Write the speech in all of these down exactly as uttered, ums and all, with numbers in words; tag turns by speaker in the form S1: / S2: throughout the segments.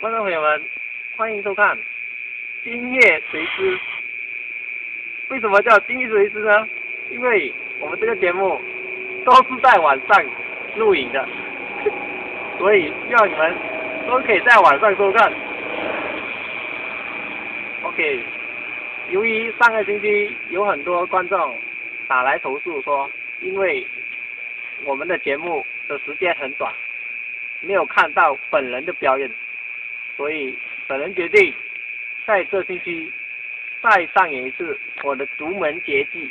S1: 观众朋友们，欢迎收看《今夜谁知》。为什么叫今夜谁知呢？因为我们这个节目都是在晚上录影的，所以希望你们都可以在晚上收看。OK， 由于上个星期有很多观众打来投诉说，因为我们的节目的时间很短，没有看到本人的表演，所以本人决定在这星期再上演一次我的独门绝技。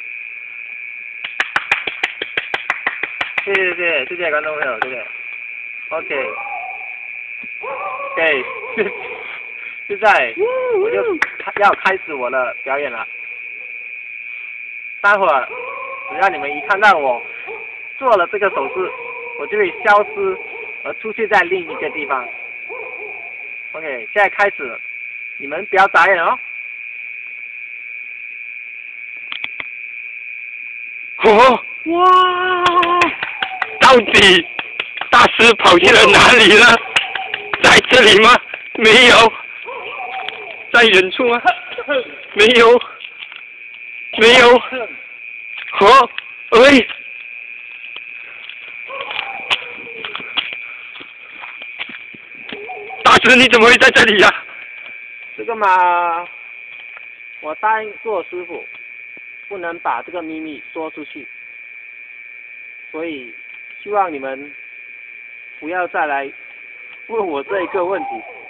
S1: 谢谢谢谢谢谢观众朋友，谢谢。OK， OK， 现在我就要开始我的表演了。待会儿只要你们一看到我做了这个手势，我就会消失而出现在另一个地方。OK， 现在开始，你们不要眨眼哦。
S2: 哦，哇！到底大师跑去了哪里了？在这里吗？没有。在远处吗？没有。没有。哦，喂！大师，你怎么会在这里呀、啊？
S1: 这个嘛，我答应做师傅，不能把这个秘密说出去，所以希望你们不要再来问我这一个问题。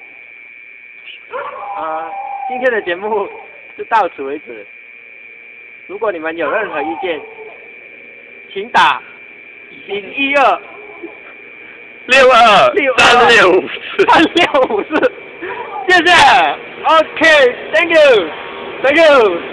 S1: 啊，今天的节目就到此为止。如果你们有任何意见，请打零一二
S2: 六二
S1: 六
S2: 三六五四
S1: 三六五四，谢谢。OK，Thank you，Thank you。